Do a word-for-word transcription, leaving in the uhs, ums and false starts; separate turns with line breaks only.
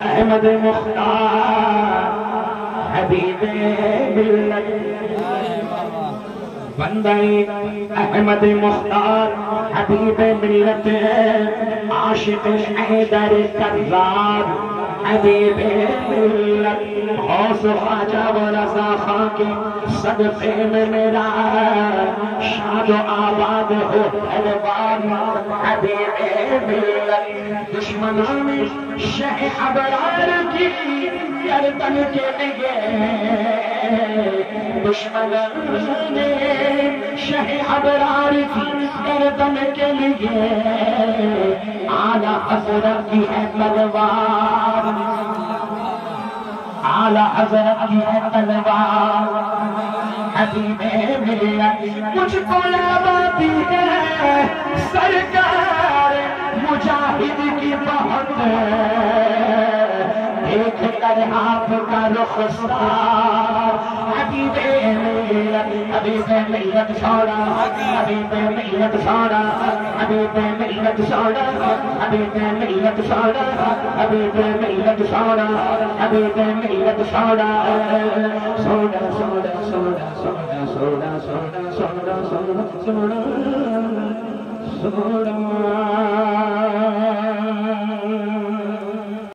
احمد مختار حبیب ملت بندہ احمد مختار حبیب ملت عاشق حیدر کرار حبیب ملت غوث خواجہ و رضا خان کے صدقے میں میرا شاد و آباد ہو پہلوان حبیب ملت دشمنوں میں شہ ابرار کی گردن کے لیے دشمنوں نے شہ ابرار کی گردن کے لیے اعلیٰ حضرت کی ہے تلوار اعلیٰ حضرت کی ہے تلوار حبیب ملت مجھ کو یاد آتی ہے سرکار مجاہد کی بہت دیکھ کر آپ کا رخسار حبیب ملت حبیب ملت سونا حبیب ملت سونا حبیب ملت سونا حبیب ملت سونا حبیب ملت سونا حبیب ملت سونا سونا سونا سونا سونا سونا سونا سونا سونا سونا